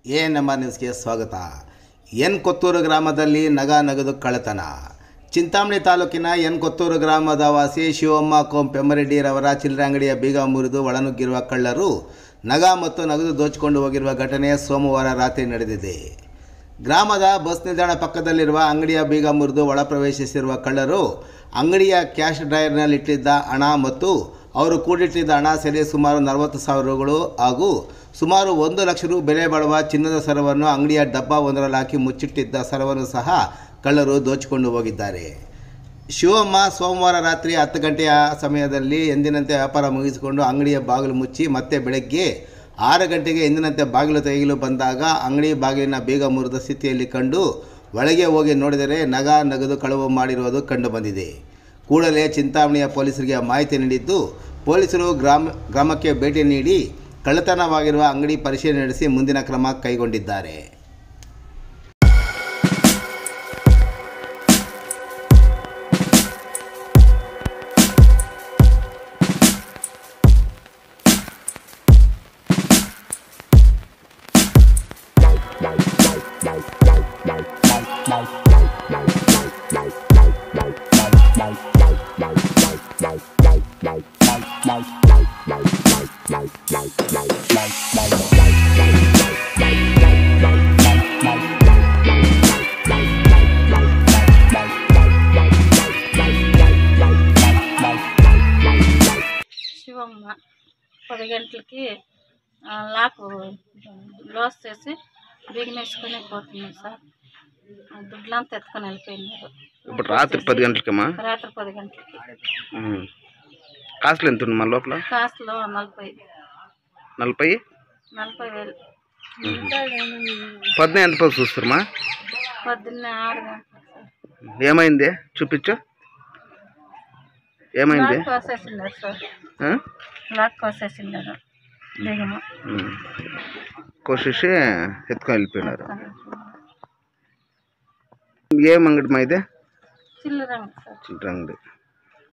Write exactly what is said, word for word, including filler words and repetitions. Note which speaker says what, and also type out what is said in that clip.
Speaker 1: A ನಮ್ಮ ನ್ಯೂಸ್ಗೆ ಸ್ವಾಗತ. ಎನ್ ಕೊತ್ತೂರು ಗ್ರಾಮದಲ್ಲಿ ನಗ ನಗದು ಕಳ್ಳತನ. ಚಿಂತಾಮಣಿ ತಾಲೂಕಿನ ಎನ್ ಕೊತ್ತೂರು ಗ್ರಾಮದ ವಾಸಿ ಶಿವಮ್ಮ ಕೋಂ ಪೆಮ್ಮರೆಡ್ಡಿರವರ ಚಿಲ್ಲರೆ ಅಂಗಡಿಯ ಬೀಗ ಮುರಿದು ಒಳನುಗ್ಗಿರುವ ಕಳ್ಳರು ನಗ ಮತ್ತು ನಗದು ದೋಚಿಕೊಂಡು ಹೋಗಿರುವ ಘಟನೆ ಸೋಮವಾರ ರಾತ್ರಿ ನಡೆದಿದೆ. ಗ್ರಾಮದ ಬಸ್ ನಿಲ್ದಾಣ ಪಕ್ಕದಲ್ಲಿರುವ ಅಂಗಡಿಯ ಬೀಗ ಮುರಿದು ಒಳ ಪ್ರವೇಶಿಸಿರುವ ಕಳ್ಳರು ಅಂಗಡಿಯ ಕ್ಯಾಶ್ ಡ್ರಾಯರ್ನಲ್ಲಿಟ್ಟಿದ್ದ ಹಣ ಮತ್ತು ಅವರು ಕೂಡಿಟ್ಟಿದ್ದ ಹಣ ಸೇರಿ ಸುಮಾರು ನಲವತ್ತು ಸಾವಿರ ರೂಗಳು ಹಾಗೂ ಸುಮಾರು ಒಂದು ಲಕ್ಷ ರು ಬೆಲೆ ಬಾಳುವ ಚಿನ್ನದ ಸರವನ್ನು ಅಂಗಡಿಯ ಡಬ್ಬ ಒಂದರಲ್ಲಿ ಹಾಕಿ ಮುಚ್ಚಿಟ್ಟಿದ್ದ ಸರವನ್ನು ಸಹ ಕಳ್ಳರು ದೋಚಿಕೊಂಡು ಹೋಗಿದ್ದಾರೆ. ಶಿವಮ್ಮ ಸೋಮವಾರ ರಾತ್ರಿ ಹತ್ತು ಗಂಟೆಯ ಸಮಯದಲ್ಲಿ ಎಂದಿನಂತೆ ವ್ಯಾಪಾರ ಮುಗಿಸಿಕೊಂಡು ಅಂಗಡಿಯ ಬಾಗಿಲು ಮುಚ್ಚಿ ಮತ್ತೆ ಬೆಳಗ್ಗೆ ಆರು ಗಂಟೆಗೆ ಎಂದಿನಂತೆ ಬಾಗಿಲು ತೆಗೆಯಲು ಬಂದಾಗ ಅಂಗಡಿ ಬಾಗಿಲಿನ ಬೀಗ ಮುರಿದ ಸ್ಥಿತಿಯಲ್ಲಿ ಕಂಡು ಒಳಗೆ ಹೋಗಿ ನೋಡಿದರೆ ನಗ ನಗದು ಕಳವು ಮಾಡಿರುವುದು ಕಂಡುಬಂದಿದೆ. ಕೂಡಲೇ ಚಿಂತಾಮಣಿಯ ಪೊಲೀಸರಿಗೆ ಮಾಹಿತಿ ನೀಡಿದ್ದು ಪೊಲೀಸರು ಗ್ರಾಮ ಗ್ರಾಮಕ್ಕೆ ಭೇಟಿ ನೀಡಿ ಕಳ್ಳತನವಾಗಿರುವ ಅಂಗಡಿ ಪರಿಶೀಲನೆ ನಡೆಸಿ ಮುಂದಿನ ಕ್ರಮ ಕೈಗೊಂಡಿದ್ದಾರೆ.
Speaker 2: శివమ్మ పది గంటలకి లాక్ క్లోజ్ చేసి బిగిన్ వేసుకొని పోతున్నాం సార్. దుడ్లంతా ఎత్తుకొని వెళ్ళిపోయినారు.
Speaker 3: ఇప్పుడు రాత్రి పది గంటలకమ్మా?
Speaker 2: రాత్రి పది గంటలకి.
Speaker 3: కాస్ట్లు ఎంత ఉంది మన లోపల?
Speaker 2: కాస్ట్లో నలభై
Speaker 3: నలభై
Speaker 2: నలభై వేలు.
Speaker 3: పొద్దున ఎంత పది చూస్తారమ్మా?
Speaker 2: పొద్దున్నే ఆరు గంటలకు.
Speaker 3: ఏమైంది చూపించు, ఏమైంది?
Speaker 2: లాక్ కోసేసిండారు సార్, లాక్ కోసేసిండారు బేగము
Speaker 3: కోసేసి ఎత్తుకొని వెళ్ళిపోయినారు. ఏం అంగడి మా ఇది?
Speaker 2: చిల్లర అంగడి సార్.
Speaker 3: చిల్లర అంగడి.